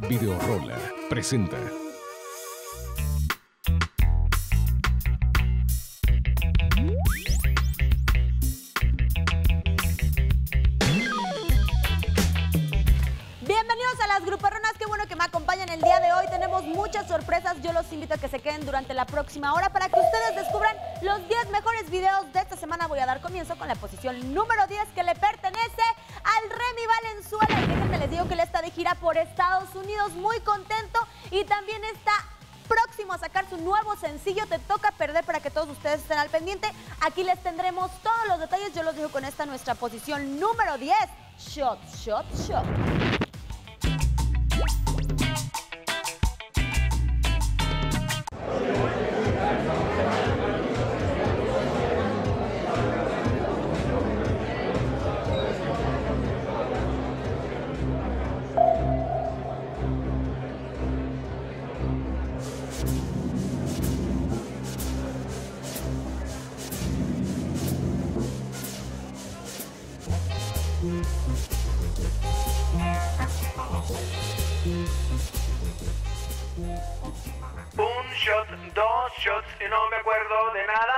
Videorola presenta. Bienvenidos a las Gruperronas, qué bueno que me acompañan el día de hoy. Tenemos muchas sorpresas, yo los invito a que se queden durante la próxima hora para que ustedes descubran los 10 mejores videos de esta semana. Voy a dar comienzo con la posición número 10 que le pertenece al Remy Valenzuela. Y déjenme les digo que él está de gira por Estados Unidos, muy contento, y también está próximo a sacar su nuevo sencillo, Te Toca Perder, para que todos ustedes estén al pendiente. Aquí les tendremos todos los detalles, yo los dejo con esta nuestra posición número 10, Shot, Shot, Shot. Un shot, dos shots y no me acuerdo de nada.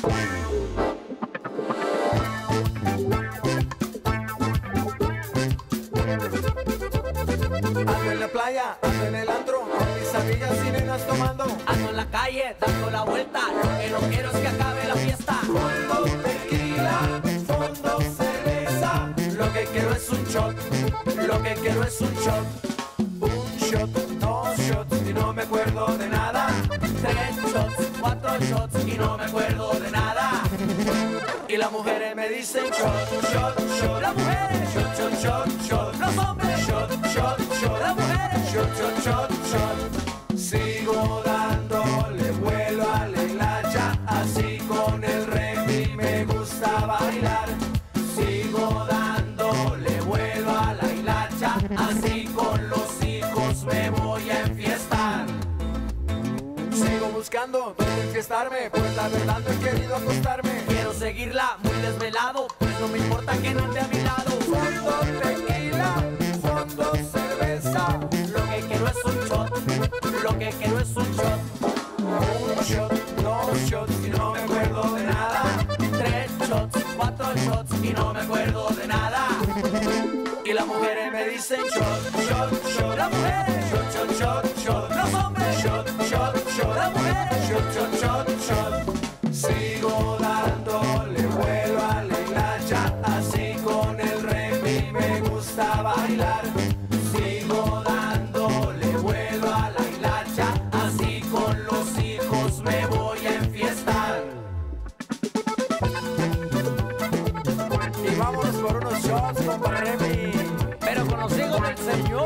Ando en la playa, ando en el antro, con mis amigas y nenas tomando. Ando en la calle, dando la vuelta, lo que no quiero es que acabe la fiesta. Fondo tequila, fondo cerveza. Lo que quiero es un shot, lo que quiero es un shot. Un shot, dos shots y no me acuerdo de nada. 3 shots, 4 shots y no me acuerdo de nada. Y las mujeres me dicen shot, shot, shot. Las mujeres, Shot, shot, shot, shot. los hombres, Shot, shot, shot. las mujeres, Shot, shot, shot, shot. Sigo dándole vuelo a la hilacha, así con el Remy me gusta bailar. Sigo dándole vuelo a la hilacha, así con los hijos me voy a enfiestar. sigo buscando dónde enfiestarme, pues la verdad no he querido acostarme. Quiero seguirla muy desvelado, pues no me importa que no esté a mi lado. Fondo tequila, fondo cerveza. Lo que quiero es un shot, lo que quiero es un shot. Un shot, dos shots y no me acuerdo de nada. 3 shots, 4 shots y no me acuerdo de nada. Y las mujeres me dicen shot, shot, shot. Las mujeres, Shot, shot, shot, shot. los hombres, Shot, shot, shot. las mujeres, Shot, shot, shot, shot. Sigo dándole vuelo a la hilacha, así con el Remy me gusta bailar. sigo dándole vuelo a la hilacha, así con los hijos me voy a enfiestar. Y vámonos por unos shots, compa Remy. Pero con los hijos del Señor.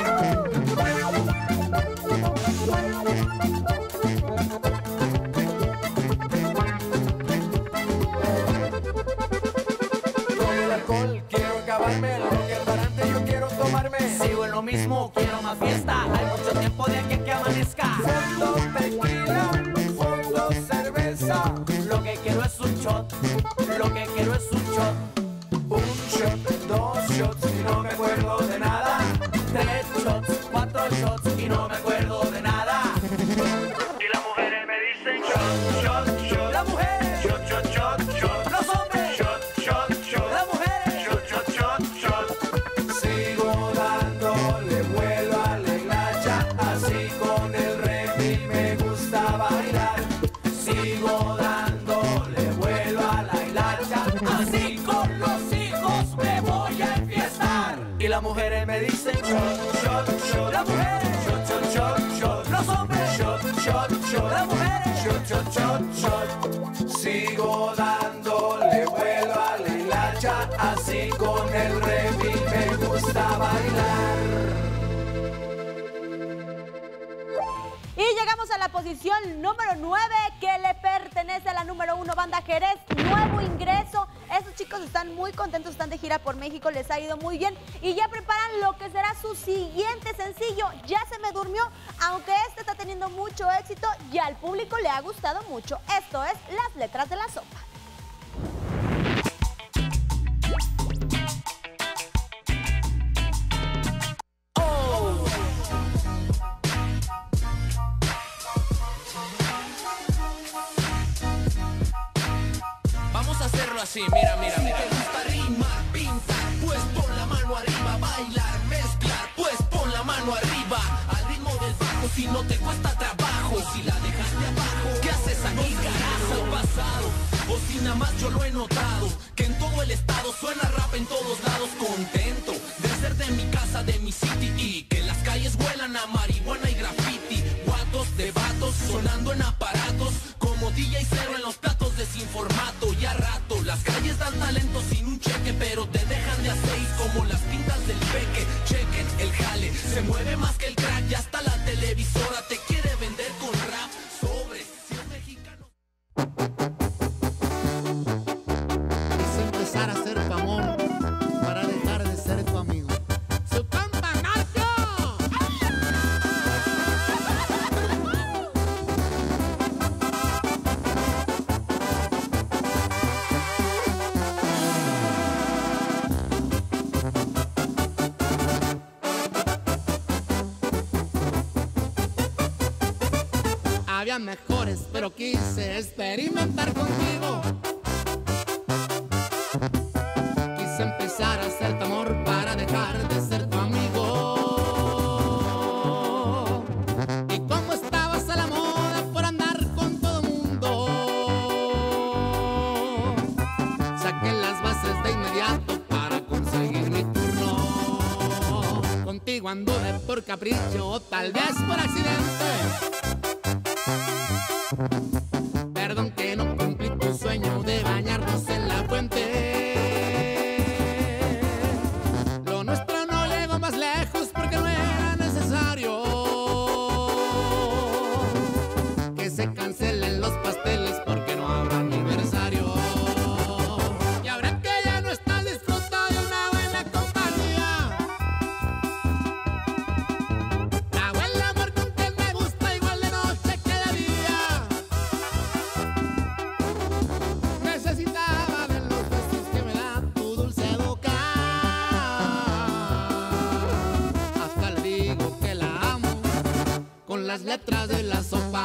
Con el alcohol quiero acabarme, lo que parante yo quiero tomarme. Sigo en lo mismo, quiero más fiesta, hay mucho tiempo de aquí que amanezca. Fondo tequila, fondo cerveza. Lo que quiero es un shot, lo que quiero es un shot. Un shot, dos shots y no me acuerdo de nada. 3 shots, 4 shots y no me acuerdo de nada. Y las mujeres me dicen shot, shot, shot. Las mujeres, Shot, shot, shot, shot. los hombres, Shot, shot, shot. las mujeres, Shot, shot, shot, shot. Sigo dándole vuelo a la hilacha, así con el Remy me gusta bailar. sigo dándole vuelo a la hilacha, así con los hijos me voy a enfiestar. Y las mujeres me dicen shot, shot, shot. Las mujeres, Shot, shot, shot, shot. los hombres, Shot, shot, shot. las mujeres, Shot, shot, shot, shot. Sigo dándole vuelo a la hilacha, así con el Remy me gusta bailar. Y llegamos a la posición número 9, que le pertenece a la número 1, Banda Jerez, nuevo ingreso. Estos chicos están muy contentos, están de gira por México, les ha ido muy bien y ya preparan lo que será su siguiente sencillo, Ya se me durmió. Aunque este está teniendo mucho éxito y al público le ha gustado mucho. Esto es Las Letras de la Sopa. así, mira, mira, mira. Si te gusta rimar, pintar, pues pon la mano arriba. Bailar, mezclar, pues pon la mano arriba. Al ritmo del bajo, si no te cuesta trabajo. Si la dejaste abajo, ¿qué haces aquí, carajo? Pasado, o si nada más yo lo he notado, que en todo el estado suena rap en todos lados. Contento de ser de mi casa, de mi city, y que las calles huelan a marihuana y graffiti. Guatos de vatos sonando en aparatos, como DJ Cero en los platos de sin formato. Y a rato las calles dan talento sin un cheque, pero te dejan de a 6 como las pintas del peque. Chequen el jale, se mueve más que el crack, ya hasta la televisora te quiere vender con rap. Sobre, si es mexicano. Quise empezar a ser tu amor para dejar de ser tu amigo. ¡Su compa Nacho! Había mejores, pero quise experimentar contigo. Quise empezar a hacer tu amor para dejar de ser tu amigo. Y como estabas a la moda por andar con todo mundo, saqué las bases de inmediato para conseguir mi turno. Contigo anduve por capricho o tal vez por accidente. Perdón que no cumplí tu sueño de bañarnos en la fuente. Lo nuestro no llegó más lejos porque no era necesario que se cancelen los pasteles porque no habrá aniversario. Y ahora que ya no estás, disfruta de una buena compañía. Hago el amor con quien me gusta igual de noche que de día. Necesitaba ver los besos que me da tu dulce boca. Hasta le digo que la amo con las letras de la sopa.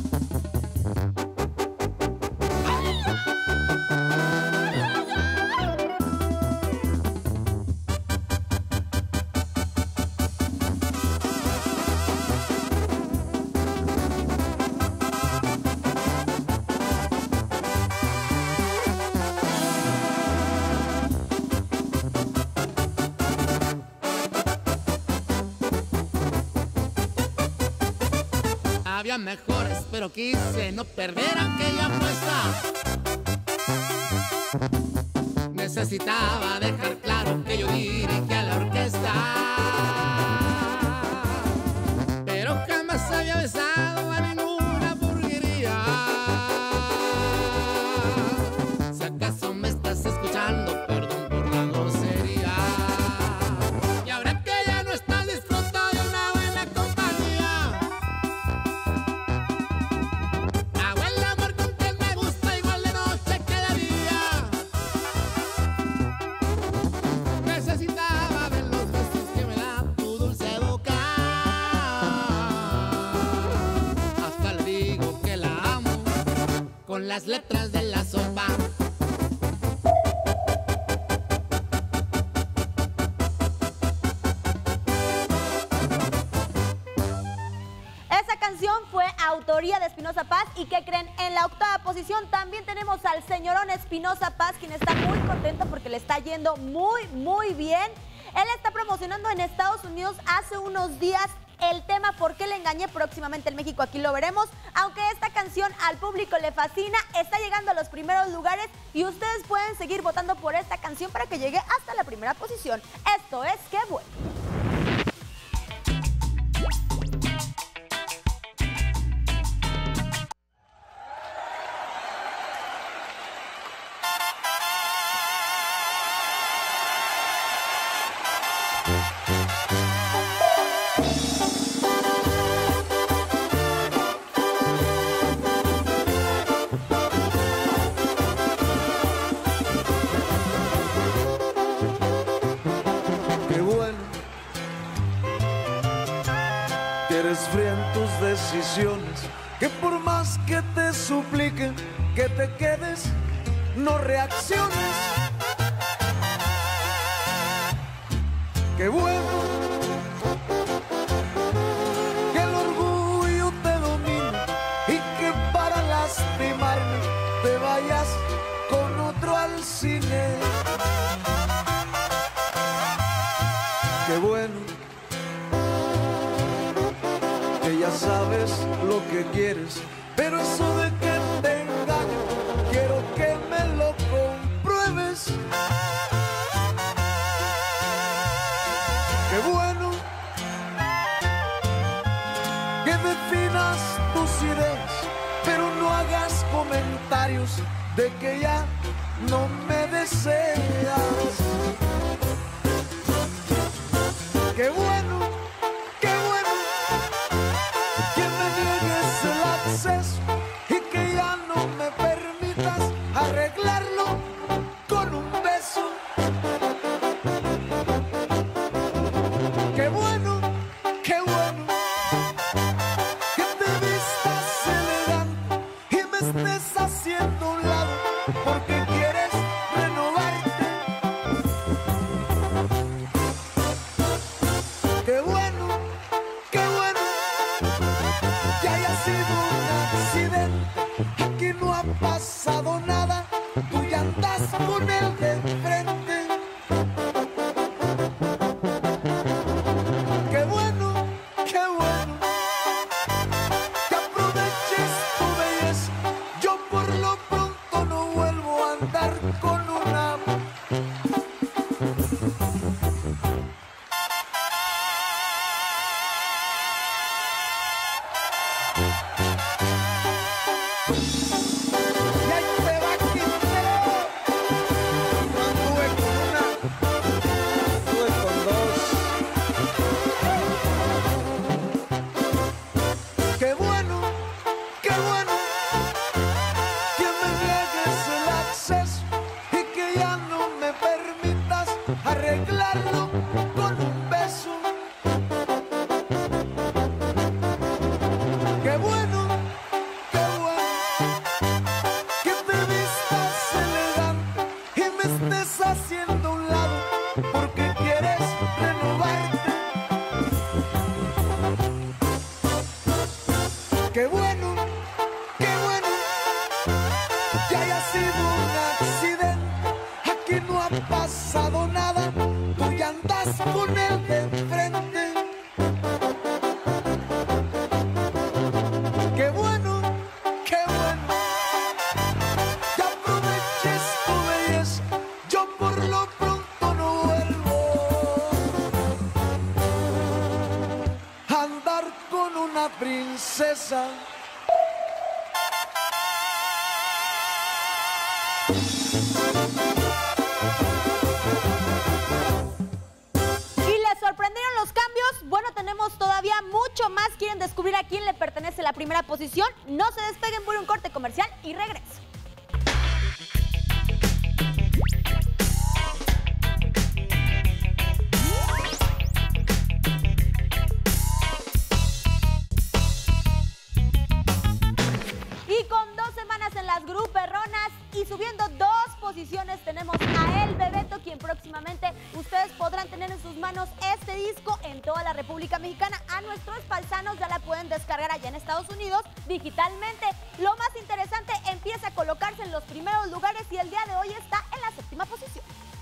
Había mejores, pero quise no perder aquella apuesta. Necesitaba dejar claro que yo dirigía la orquesta, pero jamás había besado a ninguna burguería. Si acaso me estás escuchando, perdón por la grosería. Y ahora que ya no estás, disfruta de una buena compañía. Hago el amor con quien me gusta igual de noche que de día. Necesitaba ver los besos que me da tu dulce boca. Hasta le digo que la amo con las letras de la sopa. Esa canción fue autoría de Espinoza Paz. ¿Y qué creen? En la 8ª posición también tenemos al señorón Espinoza Paz, quien está muy contento porque le está yendo muy bien. Él está promocionando en Estados Unidos hace unos días el tema ¿Por qué le engañé? Próximamente en México, aquí lo veremos. Aunque esta canción al público le fascina, está llegando a los primeros lugares y ustedes pueden seguir votando por esta canción para que llegue hasta la primera posición. Esto es Qué Bueno. Eres fría en tus decisiones, que por más que te supliquen que te quedes, no reacciones. Qué bueno que el orgullo te domine y que para lastimarme te vayas con otro al cine. Qué bueno que ya sabes lo que quieres, pero eso de que te engaño, quiero que me lo compruebes. Qué bueno que definas tus ideas, pero no hagas comentarios de que ya no me deseas. Qué bueno que me niegues el acceso y que ya no me permitas arreglarlo con un beso. Qué bueno que te vistas elegante y me estés haciendo a un lado porque quieres renovarte. Qué bueno que haya sido un accidente, aquí no ha pasado nada, tú ya andas con el de enfrente. Qué bueno que aproveches tu belleza, yo por lo pronto no vuelvo a andar con una. Y ahí te va Quintero. No anduve con una, anduve con dos. Qué bueno que me niegues el acceso y que ya no me permitas arreglarlo con un beso. Qué bueno que te vistas elegante y me estés haciendo a un lado porque quieres renovarte. Qué bueno que haya sido un accidente, aquí no ha pasado nada, tú ya andas con el de enfrente. Qué bueno que aproveches tu belleza, yo por lo pronto no vuelvo a andar con una princesa. ¿Y les sorprendieron los cambios? Bueno, tenemos todavía mucho más. ¿Quieren descubrir a quién le pertenece la primera posición? No se despeguen, por un corte comercial y regreso. Y con 2 semanas en las gruperronas y subiendo 2 posiciones tenemos a El Bebeto, quien próximamente ustedes podrán tener en sus manos este disco en toda la República Mexicana. A nuestros paisanos ya la pueden descargar allá en Estados Unidos digitalmente. Lo más interesante, empieza a colocarse en los primeros lugares y el día de hoy está en la 7ª posición.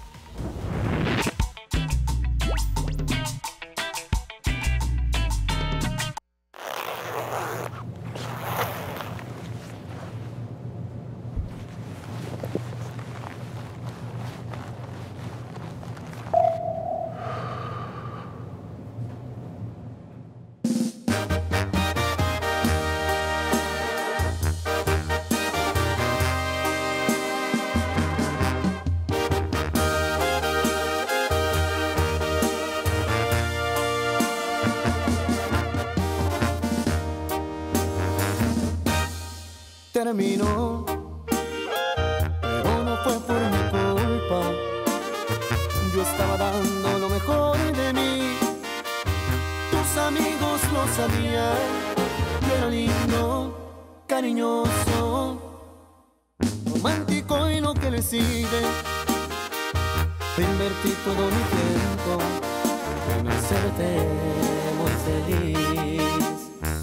Terminó, pero no fue por mi culpa. Yo estaba dando lo mejor de mí. Tus amigos lo sabían. Yo era lindo, cariñoso. romántico y lo que le sigue. Invertí todo mi tiempo en hacerte muy feliz.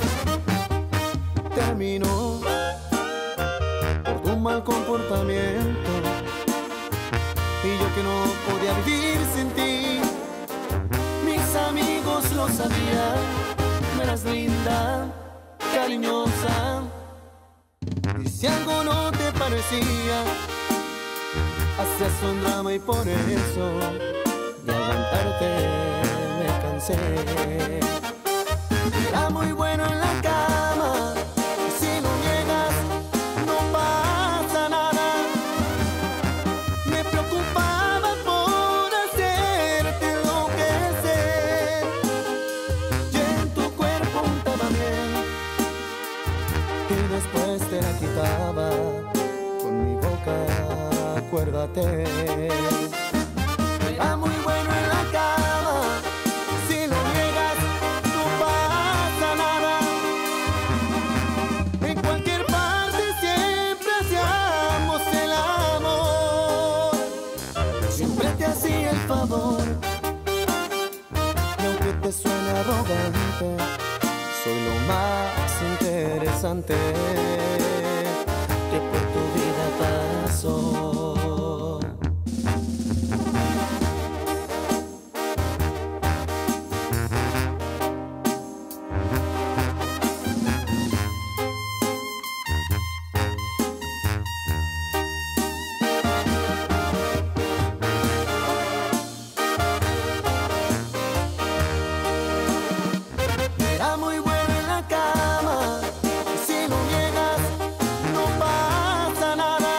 Terminó por tu mal comportamiento y yo que no podía vivir sin ti. Mis amigos lo sabían, no eras linda, cariñosa, y si algo no te parecía, hacías un drama y por eso de aguantarte me cansé. Era muy bueno en la cama, y si lo niegas no pasa nada. Me preocupaba por hacerte enloquecer, y en tu cuerpo untaba miel y después te la quitaba con mi boca. Acuérdate, era muy bueno en la cama, si lo niegas no pasa nada. En cualquier parte siempre hacíamos el amor, siempre te hacía el favor. Y aunque te suene arrogante, soy lo más interesante que por tu vida pasó. Era muy bueno en la cama, y si lo niegas no pasa nada.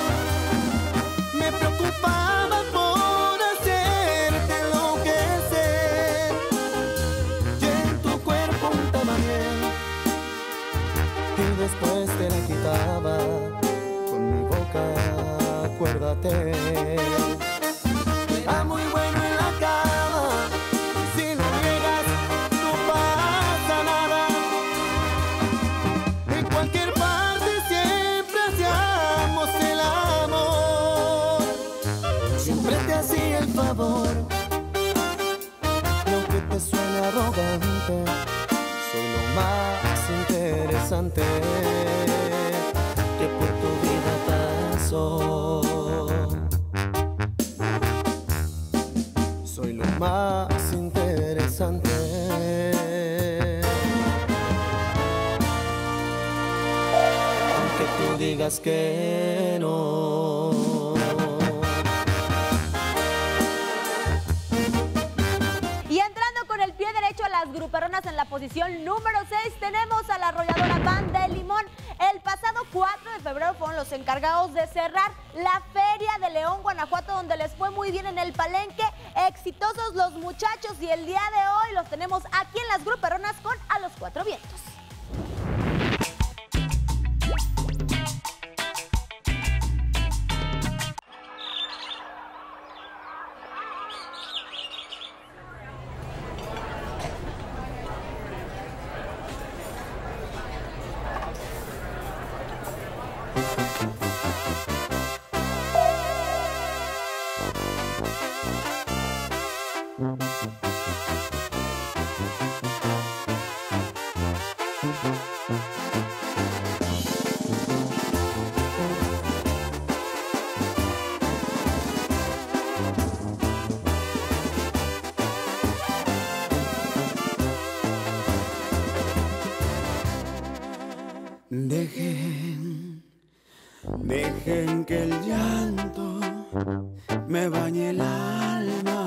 Me preocupaba por hacerte enloquecer, y en tu cuerpo untaba miel y después te la quitaba con mi boca. Acuérdate, era muy bueno en la cama, y si lo niegas no pasa nada. En cualquier parte siempre hacíamos el amor, siempre te hacía el favor. Y aunque te suene arrogante, soy lo más interesante que por tu vida pasó. Soy lo más interesante. Aunque tú digas que no. Y entrando con el pie derecho a las gruperonas en la posición número 6, tenemos a la arrolladora Banda de Limón. El pasado 4 de febrero fueron los encargados de cerrar la Feria de León, Guanajuato, donde les fue muy bien en el palenque. Exitosos los muchachos, y el día de hoy los tenemos aquí en las gruperonas con A los Cuatro Vientos. Dejen que el llanto me bañe el alma.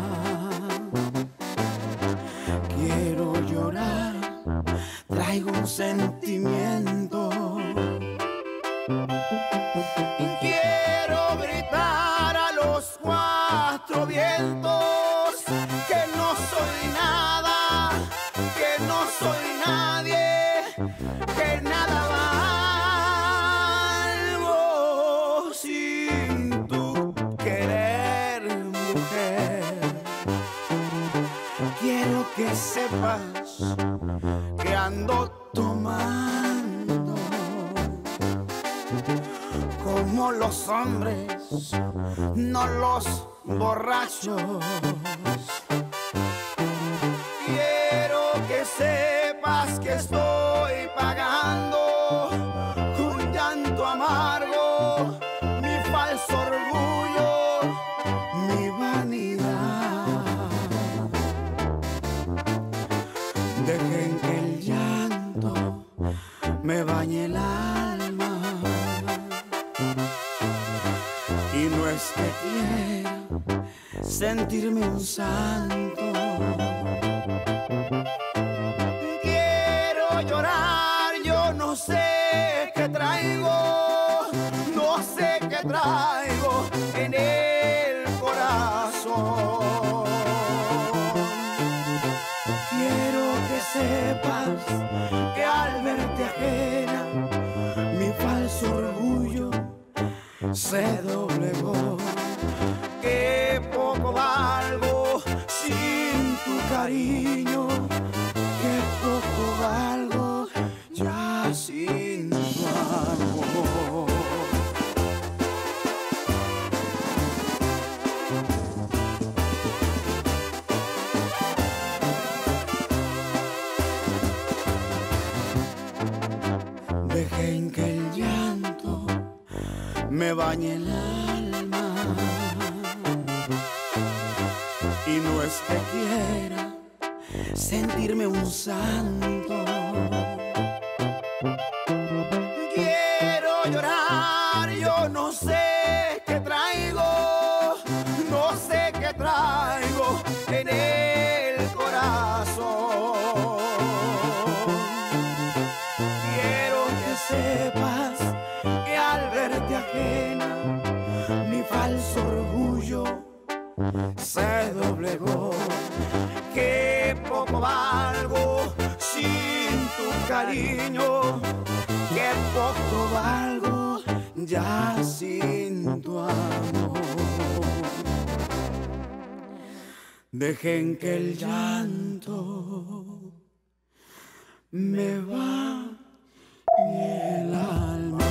Quiero llorar, traigo un sentimiento. Quiero gritar a los cuatro vientos que no soy nada, que no soy nadie, que nada valgo sin tu querer, mujer. Quiero que sepas que ando tomando con como los hombres, no los borrachos. Quiero que sepas que estoy pagando con llanto amargo mi falso orgullo, mi vanidad. Dejen que el llanto me bañe el alma, y no es que quiera sentirme un santo. Quiero llorar, yo no sé qué traigo, no sé qué traigo en el corazón. Quiero que sepas que al verte ajena mi falso orgullo se doblegó, que poco valgo sin tu cariño, que poco valgo ya sin tu amor. Dejen que el llanto me bañe el alma, y no es que quiera sentirme un santo. Quiero llorar, yo no sé qué traigo, no sé qué traigo en el corazón. Quiero que sepas que al verte ajena mi falso orgullo se doblegó, que poco valgo sin tu cariño, que poco valgo ya sin tu amor. Dejen que el llanto me bañe el alma.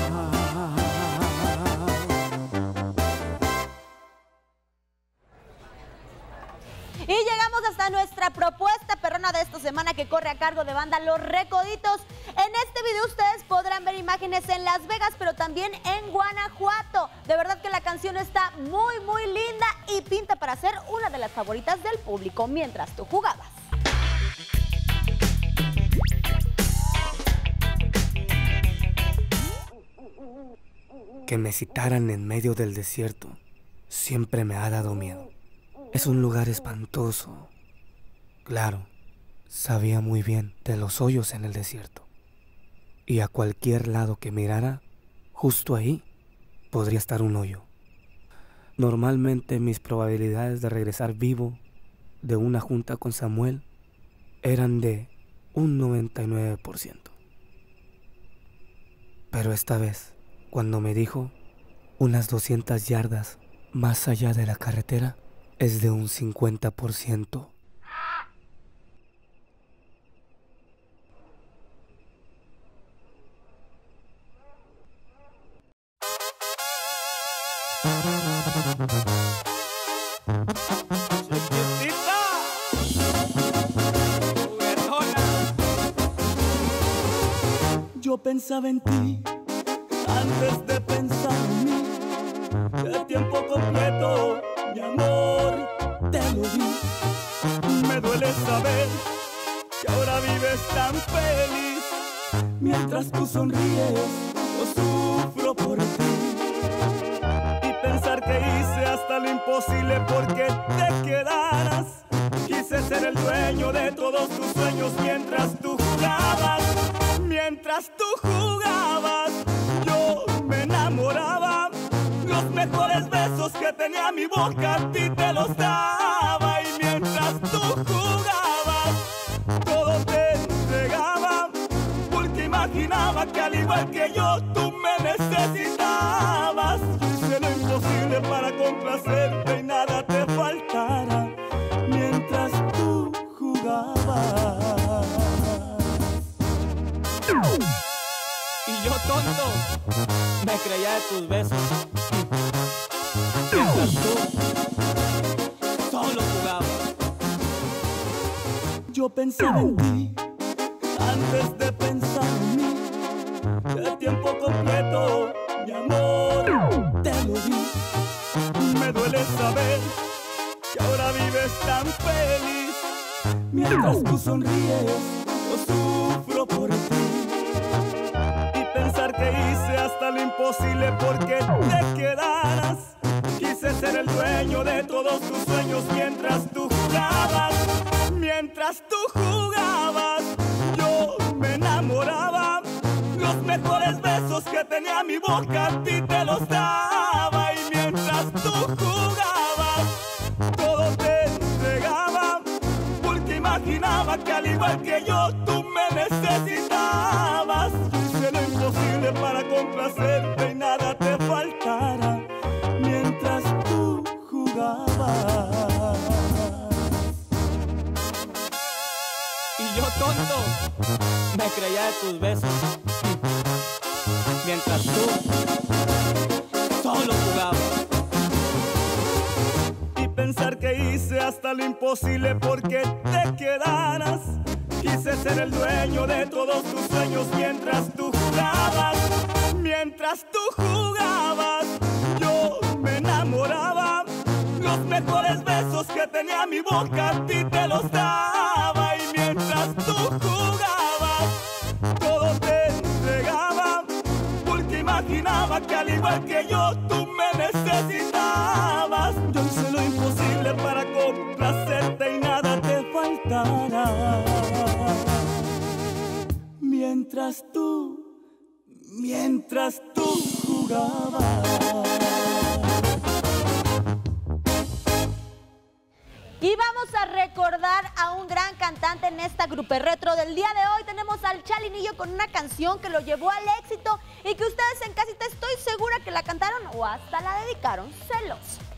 Y llegamos hasta nuestra propuesta perrona de esta semana, que corre a cargo de banda Los Recoditos. En este video ustedes podrán ver imágenes en Las Vegas, pero también en Guanajuato. De verdad que la canción está muy, muy linda y pinta para ser una de las favoritas del público mientras tú jugabas. Que me citaran en medio del desierto siempre me ha dado miedo. Es un lugar espantoso. Claro, sabía muy bien de los hoyos en el desierto. Y a cualquier lado que mirara, justo ahí, podría estar un hoyo. Normalmente mis probabilidades de regresar vivo de una junta con Samuel eran de un 99%. Pero esta vez, cuando me dijo unas 200 yardas más allá de la carretera, es de un 50%. Yo pensaba en ti antes de pensar en mí. De tiempo completo, mi amor, te lo di. Me duele saber que ahora vives tan feliz. Mientras tú sonríes, yo sufro por ti. Y pensar que hice hasta lo imposible porque te quedaras. Quise ser el dueño de todos tus sueños mientras tú jugabas. Mientras tú jugabas, yo me enamoraba. Los mejores besos que tenía mi boca a ti te los daba. Y mientras tú jugabas, todo te entregaba, porque imaginaba que al igual que yo tú me necesitabas. Yo hice lo imposible para complacerte y nada te faltara mientras tú jugabas. Y yo tonto me creía de tus besos. Mientras tú solo jugabas. Yo pensaba en ti antes de pensar en mí. De tiempo completo, mi amor, te lo di. Me duele saber que ahora vives tan feliz. Mientras tú sonríes, yo sufro por ti. Y pensar que hice hasta lo imposible porque te quedaras. Quise ser el dueño de todos tus sueños mientras tú jugabas. Mientras tú jugabas, yo me enamoraba. Los mejores besos que tenía mi boca a ti te los daba. Y mientras tú jugabas, todo te entregaba. Porque imaginaba que al igual que yo, tú me necesitabas. Yo hice lo imposible para complacerte y nada te faltara. Mientras tú jugabas. Y yo tonto, me creía de tus besos. Mientras tú solo jugabas. Y pensar que hice hasta lo imposible porque te quedaras. Quise ser el dueño de todos tus sueños mientras tú jugabas. Mientras tú jugabas, yo me enamoraba. Los mejores besos que tenía mi boca a ti te los daba. Y mientras tú jugabas, todo te entregaba. Porque imaginaba que al igual que yo, tú me necesitabas. Yo hice lo imposible para complacerte y nada te faltara. Mientras tú jugabas. Y vamos a recordar a un gran cantante en esta Grupo Retro del día de hoy. Tenemos al Chalinillo con una canción que lo llevó al éxito y que ustedes en casita estoy segura que la cantaron o hasta la dedicaron. Celos.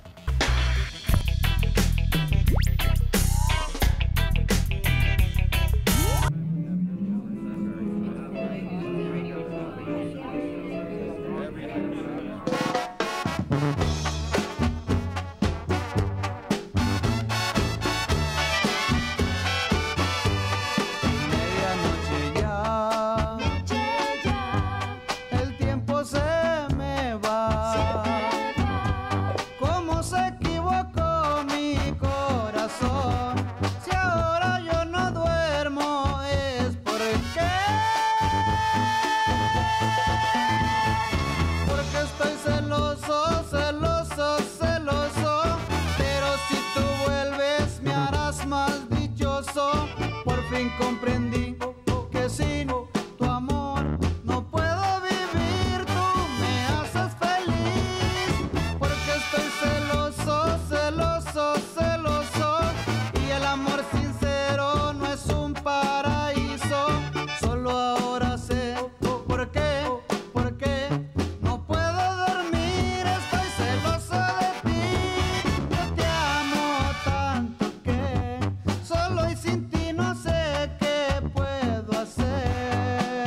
Comprendí que sin tu amor no puedo vivir. Tú me haces feliz porque estoy celoso, celoso, celoso. Y el amor sincero no es un paraíso. Solo ahora sé por qué no puedo dormir. Estoy celoso de ti. Yo te amo tanto que solo y sin ti no sé qué puedo hacer.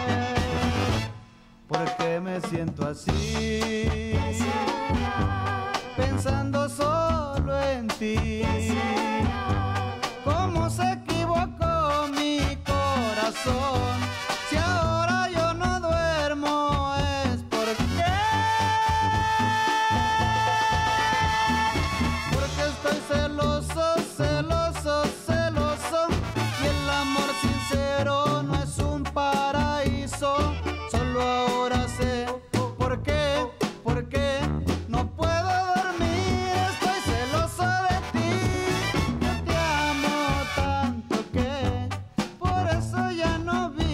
¿Por qué me siento así? Pensando solo en ti. ¿Cómo se equivocó mi corazón? Si ahora yo no duermo es porque estoy celoso, celoso, celoso. Y el amor sincero no es un paraíso. Solo ahora sé por qué no puedo dormir. Estoy celoso de ti. Yo te amo tanto que por eso ya no vivo.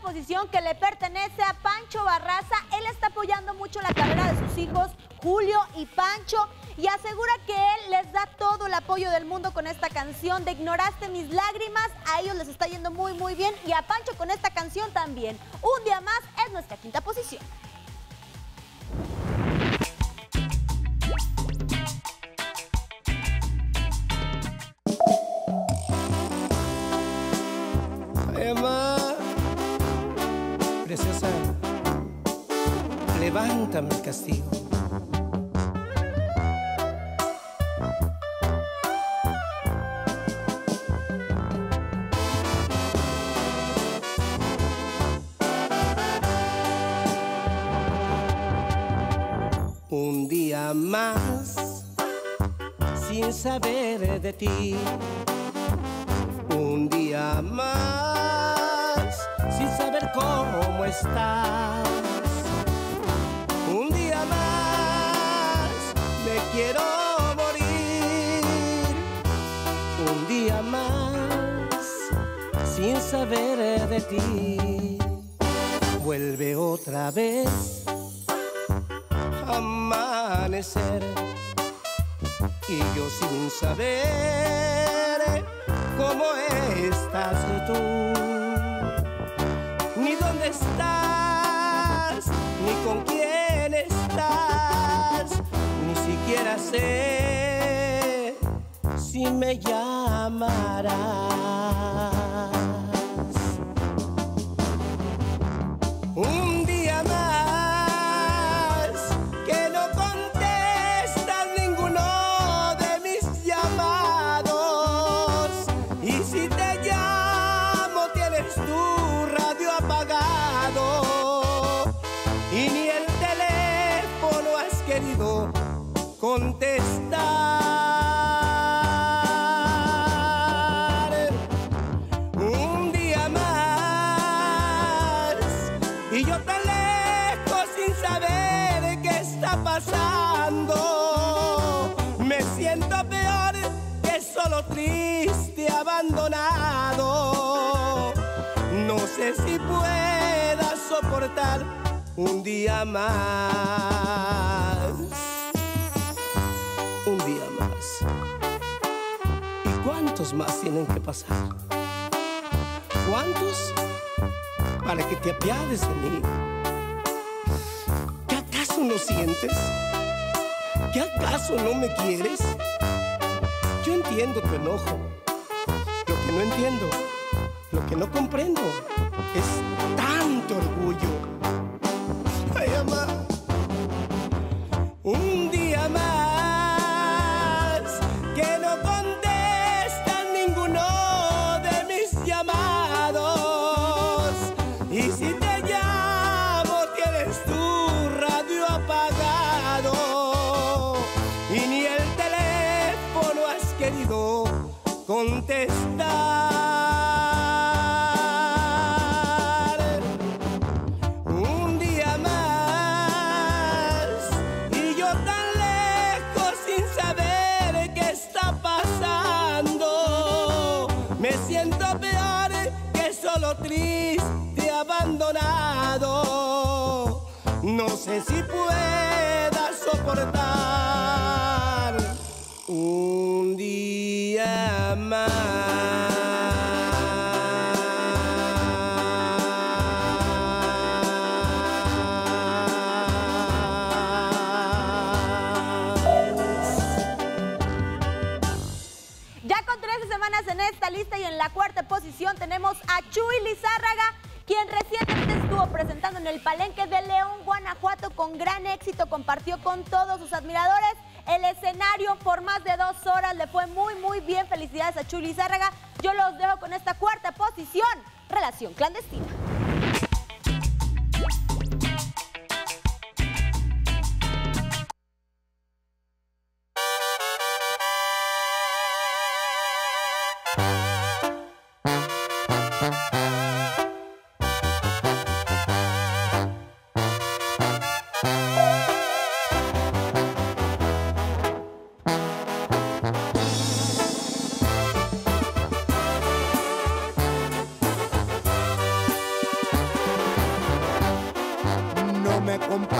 posición que le pertenece a Pancho Barraza. Él está apoyando mucho la carrera de sus hijos, Julio y Pancho, y asegura que él les da todo el apoyo del mundo con esta canción de Ignoraste mis lágrimas. A ellos les está yendo muy, muy bien, y a Pancho con esta canción también. Un día más es nuestra quinta posición. Emma, preciosa, levántame el castigo. Un día más sin saber de ti. Un día más sin saber cómo estás. Un día más me quiero morir. Un día más sin saber de ti. Vuelve otra vez a amanecer y yo sin saber cómo estás tú, ni dónde estás, ni con quién estás, ni siquiera sé si me llamarás. Un día más que no contestas ninguno de mis llamados, y si te llamo tienes tu radio apagado y ni el teléfono has querido contestar. Un día más y yo tan lejos sin saber qué está pasando. Me siento peor que solo triste, abandonado. No sé si pueda soportar un día más. Un día más. ¿Y cuántos más tienen que pasar? ¿Cuántos? Para que te apiades de mí. ¿Qué acaso no sientes? ¿Qué acaso no me quieres? Yo entiendo tu enojo. Lo que no entiendo, lo que no comprendo, es tanto orgullo. Ay, mamá. Un día más que no contestan ninguno de mis llamados, y si te llamo tienes tu radio apagado y ni el teléfono has querido contestar. Un día más y yo tan lejos sin saber qué está pasando. Me siento peor que solo triste, abandonado. No sé si pueda soportar un día más. Ya con 13 semanas en esta lista y en la cuarta posición tenemos a Chuy Lizárraga, quien recientemente estuvo presentando en el Palenque de León, Guanajuato, con gran éxito. Compartió con todos sus admiradores el escenario por más de 2 horas. Le fue muy, muy bien. Felicidades a Chuy Lizárraga. Yo los dejo con esta cuarta posición, Relación Clandestina.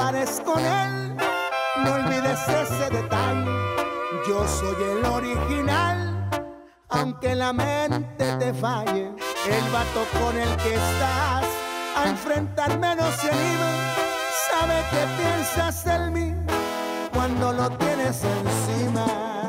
pares con él, no olvides ese detalle. Yo soy el original, aunque la mente te falle. El vato con el que estás a enfrentarme no se anima. Sabe que piensas en mí cuando lo tienes encima.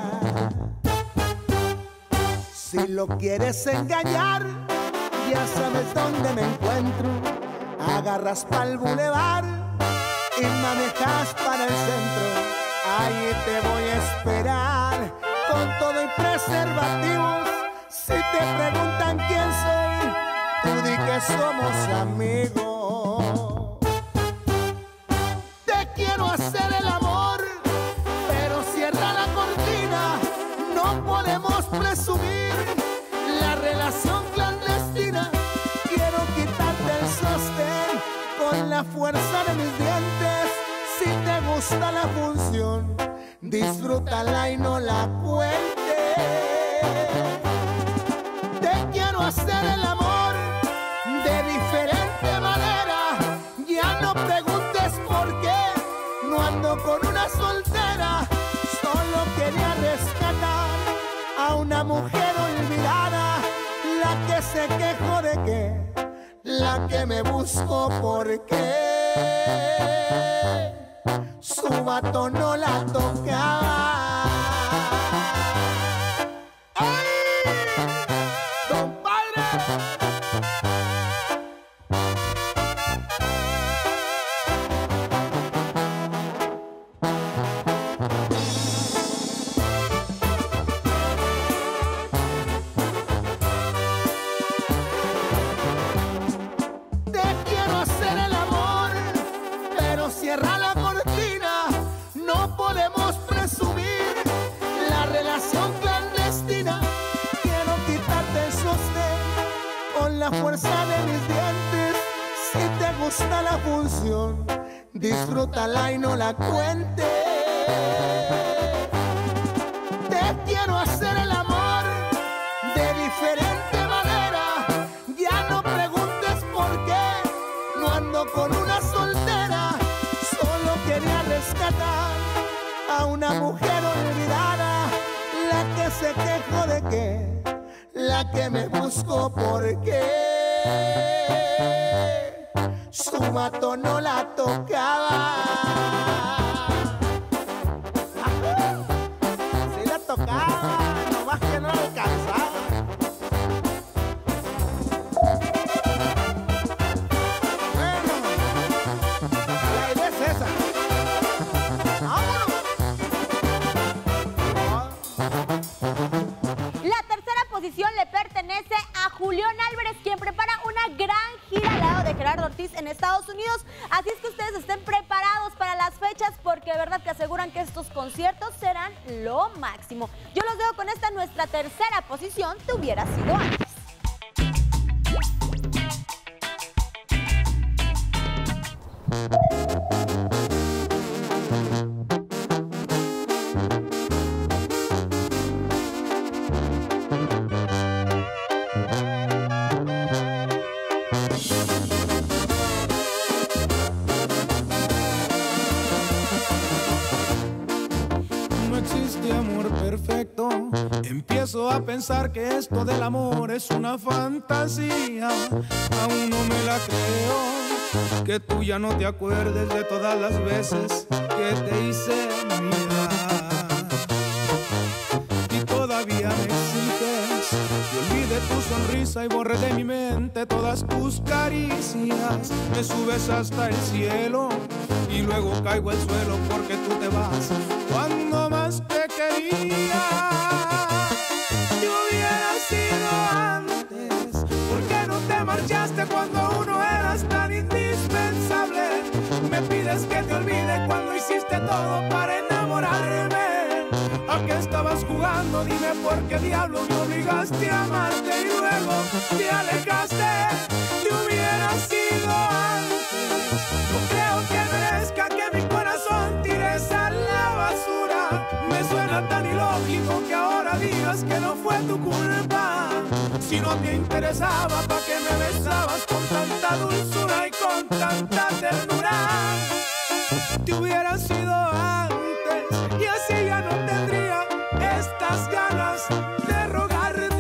Si lo quieres engañar, ya sabes dónde me encuentro. Agarras pa'l bulevar y manejas para el centro. Ahí te voy a esperar con todo y preservativos. Si te preguntan quién soy, tú di que somos amigos. Te quiero hacer el amor, pero cierra la cortina. No podemos presumir la relación clandestina. Quiero quitarte el sostén con la fuerza de mis dientes. Si te gusta la función, disfrútala y no la cuentes. Te quiero hacer el amor de diferente manera. Ya no preguntes por qué, no ando con una soltera. Solo quería rescatar a una mujer olvidada, la que se quejó de qué, la que me buscó porque su vato no la tocaba. ¡Ay, compadre! Cierra la cortina, no podemos presumir la relación clandestina. Quiero quitarte el sostén con la fuerza de mis dientes. Si te gusta la función, disfrútala y no la cuentes. Te quiero hacer el amor de diferente manera. Ya no preguntes por qué, no ando con una soltera. Quería rescatar a una mujer olvidada, la que se quejó de qué, la que me buscó porque su vato no la tocaba. Sí la tocaba, nomás que no la alcanzaba. Le pertenece a Julián Álvarez, quien prepara una gran gira al lado de Gerardo Ortiz en Estados Unidos. Así es que ustedes estén preparados para las fechas, porque de verdad que aseguran que estos conciertos serán lo máximo. Yo los dejo con esta nuestra tercera posición, Te hubiera sido antes. Empiezo a pensar que esto del amor es una fantasía. Aún no me la creo, que tú ya no te acuerdes de todas las veces que te hice mirar. Y todavía me exiges que olvide tu sonrisa y borre de mi mente todas tus caricias. Me subes hasta el cielo y luego caigo al suelo porque tú te vas cuando más te quería. Cuando uno eras tan indispensable, me pides que te olvide cuando hiciste todo para enamorarme. ¿A qué estabas jugando? Dime por qué diablos me obligaste a amarte y luego te alejaste. Te hubiera sido antes. No creo que merezca que mi corazón tires a la basura. Me suena tan ilógico que ahora digas que no fue tu culpa. Si no te interesaba, ¿pa' qué me besabas con tanta dulzura y con tanta ternura? te hubiera sido antes y así ya no tendría estas ganas de rogarte.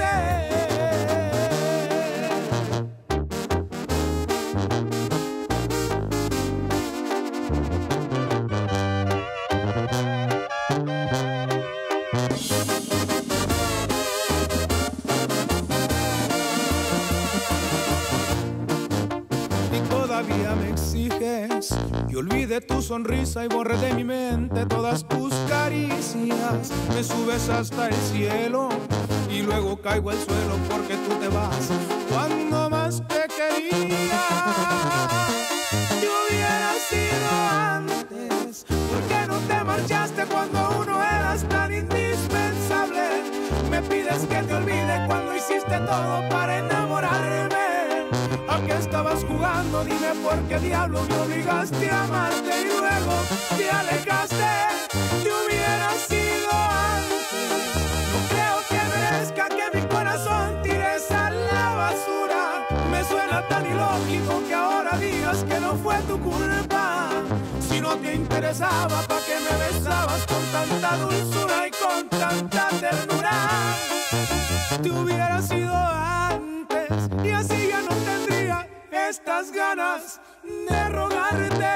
Me exiges que olvide tu sonrisa y borre de mi mente todas tus caricias. Me subes hasta el cielo y luego caigo al suelo porque tú te vas cuando más te quería. Te hubiera sido antes, ¿por qué no te marchaste cuando uno eras tan indispensable? Me pides que te olvide cuando hiciste todo para enamorarme. ¿A qué estabas jugando? Dime por qué diablo me obligaste a amarte y luego te alejaste. Te hubiera sido antes. No creo que merezca que mi corazón tires a la basura. Me suena tan ilógico que ahora digas que no fue tu culpa. Si no te interesaba, ¿pa' qué me besabas con tanta dulzura y con tanta ternura? Te hubiera sido antes y así ya no tendría estas ganas de rogarte.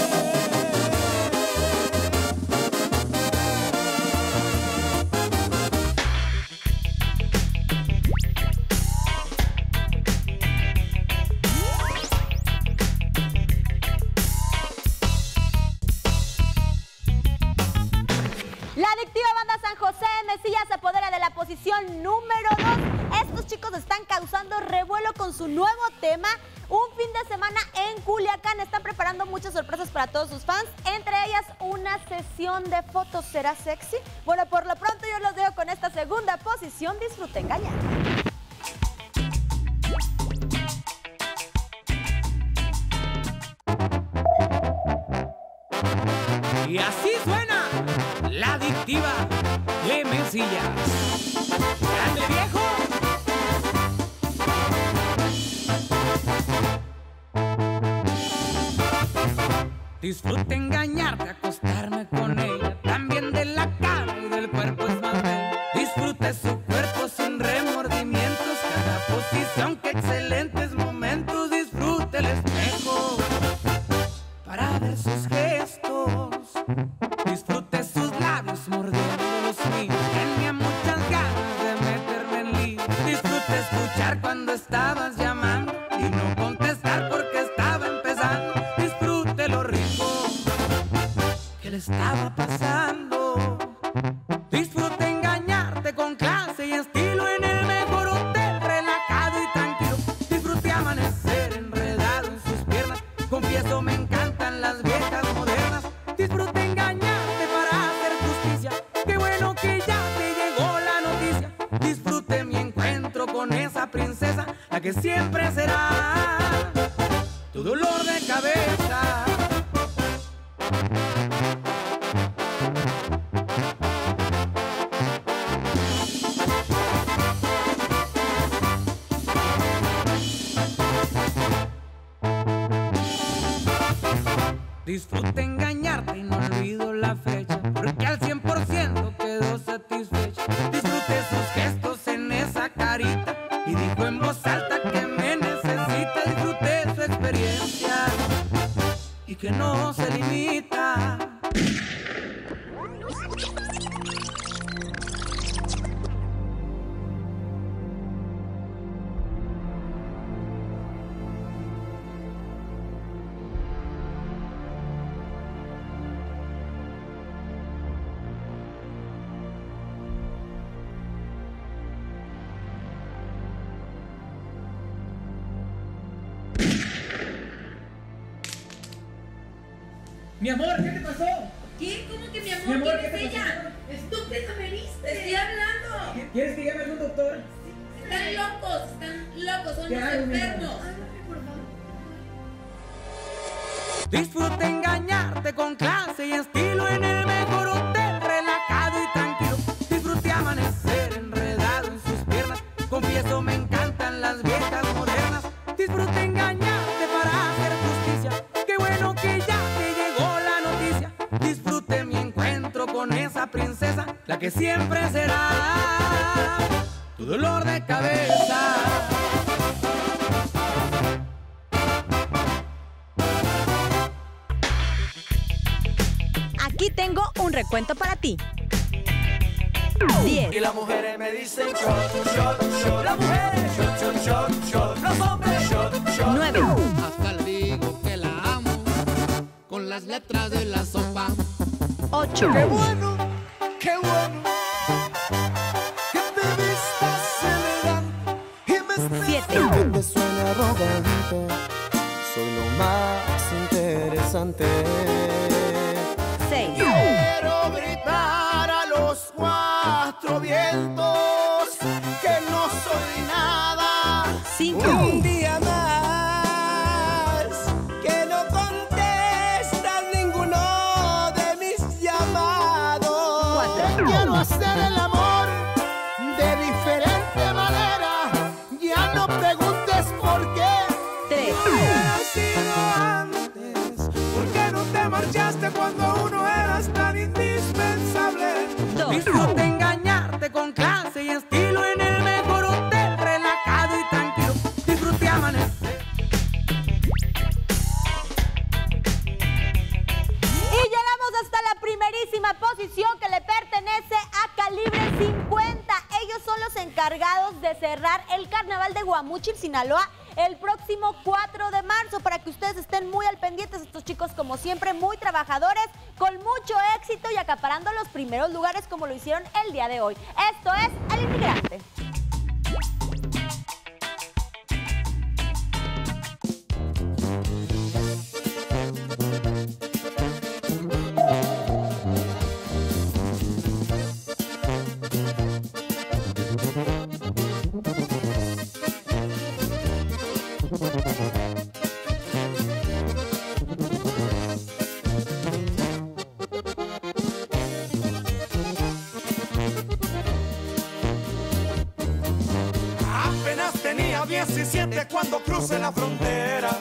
La adictiva banda San José de Mesillas se apodera de la posición número 2. Estos chicos están causando revuelo con su nuevo tema. Un fin de semana en Culiacán. Están preparando muchas sorpresas para todos sus fans. Entre ellas, una sesión de fotos. ¿Será sexy? Bueno, por lo pronto yo los dejo con esta segunda posición. Disfruten engañar. Y así suena la adictiva de Mesillas. ¡Grande viejo! Disfruto engañarte, acostarme con ella. También de la cara y del cuerpo es más bella. Disfrute su cuerpo sin remordimientos. Cada posición, que excelentes momentos. Disfrute el espejo para ver sus gestos. Disfrute sus labios mordiendo los míos. Tenía muchas ganas de meterme en lío. Disfrute escuchar cuando estabas llamando y no contestar porque estaba empezando. Disfrute lo rico que le estaba pasando. Disfrute engañarte con clase y estilo en el mejor hotel, relajado y tranquilo. Disfrute amanecer enredado en sus piernas. Confieso, me encantan las viejas modernas. Disfrute engañarte para hacer justicia. Qué bueno que ya te llegó la noticia. Disfrute mi encuentro con esa princesa, la que siempre será tu dolor de cabeza. Disfrute engañarte y no olvido la fecha, porque al 100% quedó satisfecha. Disfrute sus gestos en esa carita y dijo en voz alta que me necesita. Disfrute su experiencia y que no se limita. Mi amor, ¿qué te pasó? ¿Qué? ¿Cómo que mi amor? Mi amor, ¿Quién ¿qué es te ella? Estúpida, me viste. Te estoy hablando. ¿Quieres que llame a un doctor? Están locos, son ¿Qué unos hago, mi amor? enfermos. Por favor. Disfrute engañarte con clase y estilo en el mejor hotel, relajado y tranquilo. Disfrute amanecer enredado en sus piernas. Confieso, me encantan las viejas modernas. Disfrute engañarte para hacer justicia. Qué bueno que ya te llegó la noticia. que siempre será tu dolor de cabeza. Aquí tengo un recuento para ti. 10. Y las mujeres me dicen shot, shot, shot. Las mujeres shot, shot, shot, shot. Los hombres shot, shot. 9. Hasta le digo que la amo con las letras de la sopa. 8. Qué bueno, qué bueno que te vistas elegante y me estés 7. Aunque te suene arrogante, soy lo más interesante. 6. Quiero gritar a los cuatro vientos que no soy nada. 5. Un día más que no contestas ninguno de mis llamados. Te quiero hacer el amor de diferente manera. Ya no preguntes por qué. 3. ¿Por qué no te marchaste cuando uno eras tan indispensable? 2. Disfruta engañarte con clase y estilo en el mejor hotel, relajado y tranquilo. Disfruté amanecer. Y llegamos hasta la primerísima posición que le pertenece a Calibre 50. Ellos son los encargados de cerrar el Carnaval de Guamúchil, Sinaloa, el próximo 4 de marzo, para que ustedes estén muy al pendientes. Estos chicos, como siempre, muy trabajadores, con mucho éxito y acaparando los primeros lugares como lo hicieron el día de hoy. Esto es El Inmigrante. Apenas tenía 17 cuando crucé la frontera.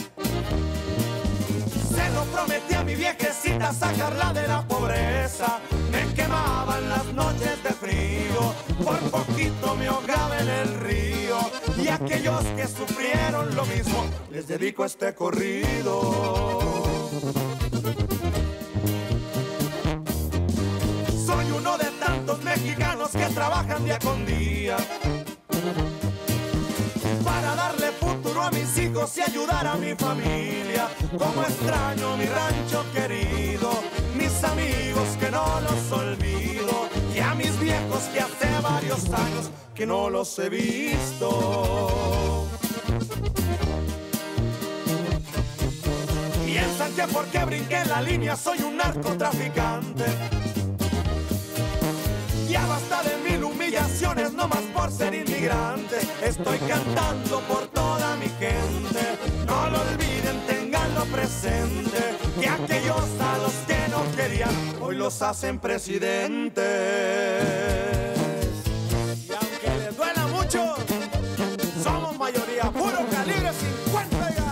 Se lo prometí a mi viejecita sacarla de la pobreza. Me quemaban las noches de frío, por poquito me ahogaba en el río. Y a aquellos que sufrieron lo mismo, les dedico este corrido. Soy uno de tantos mexicanos que trabajan día con día para darle futuro a mis hijos y ayudar a mi familia. Como extraño mi rancho querido, mis amigos que no los olvido, y a mis viejos que hace varios años que no los he visto. Piensan que porque brinqué la línea soy un narcotraficante. Ya basta de mil humillaciones, no más por ser inmigrante. Estoy cantando por toda mi gente. No lo olviden, tenganlo presente, que aquellos a los que no querían hoy los hacen presidentes. Y aunque les duela mucho, somos mayoría, puro Calibre 50 ya.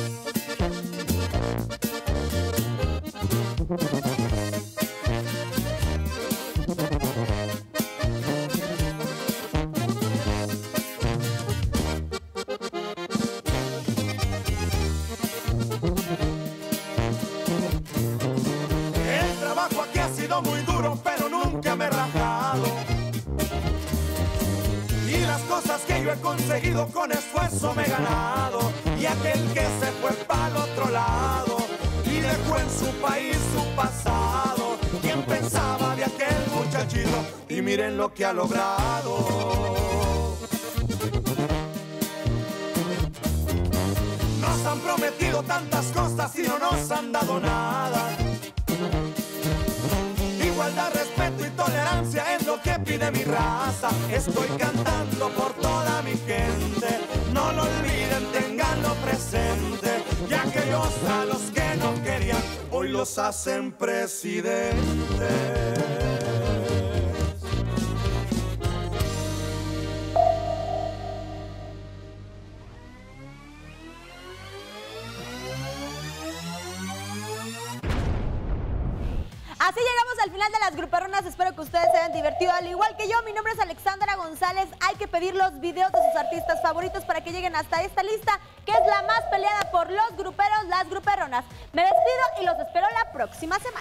El trabajo aquí ha sido muy duro, pero nunca me he rajado. Y las cosas que yo he conseguido con esfuerzo me he ganado. Y aquel que se fue para el otro lado y dejó en su país su pasado, ¿quién pensaba de aquel muchachito? Y miren lo que ha logrado. Nos han prometido tantas cosas y no nos han dado nada. Igualdad, respeto y tolerancia es lo que pide mi raza. Estoy cantando por toda mi gente. No lo olviden, tenganlo presente. Y aquellos a los que no querían, hoy los hacen presidentes. Así llegamos al final de las gruperronas. Espero que ustedes se hayan divertido al igual que yo. Mi nombre es Alexandra González. Hay que pedir los videos de sus artistas favoritos para que lleguen hasta esta lista, que es la más peleada por los gruperos, las gruperronas. Me despido y los espero la próxima semana.